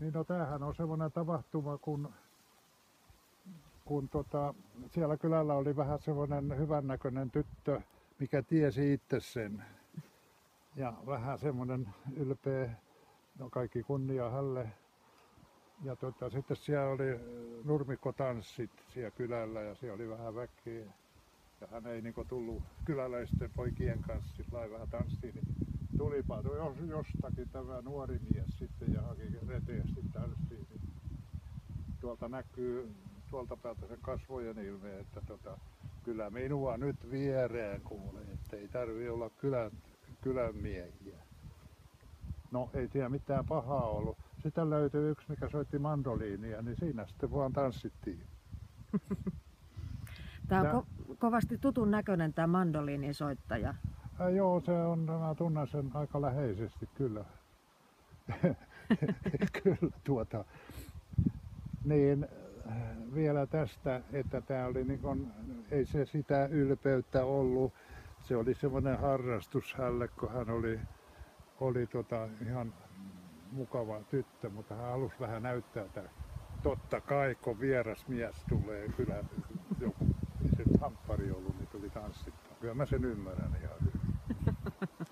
Niin no tämähän on semmoinen tapahtuma, kun siellä kylällä oli vähän semmoinen hyvännäköinen tyttö, mikä tiesi itse sen. Ja vähän semmoinen ylpeä, no kaikki kunnia hänelle. Ja sitten siellä oli nurmikkotanssit siellä kylällä ja siellä oli vähän väkeä. Ja hän ei niinku tullut kyläläisten poikien kanssa vähän tanssiin, niin tulipa jostakin tämä nuori mies sitten ja haki reteästi tanssiin. Tuolta näkyy tuolta päältä sen kasvojen ilme, että kyllä minua nyt viereen kuulee, että ei tarvi olla kylän miehiä. No ei tiedä mitään pahaa ollut. Sitten löytyi yksi, mikä soitti mandoliinia, niin siinä sitten vaan tanssittiin. Tämä on kovasti tutun näköinen tämä mandoliinisoittaja. Joo, mä tunnen sen aika läheisesti kyllä. Kyllä Niin vielä tästä, että tämä oli niin kun, ei se sitä ylpeyttä ollut. Se oli semmoinen harrastus hänelle, kun hän oli ihan mukava tyttö, mutta hän halusi vähän näyttää, että totta kai kun vieras mies tulee, kyllä joku, ei se nyt hamppari ollut, niin tuli tanssittaa. Kyllä mä sen ymmärrän ihan hyvin.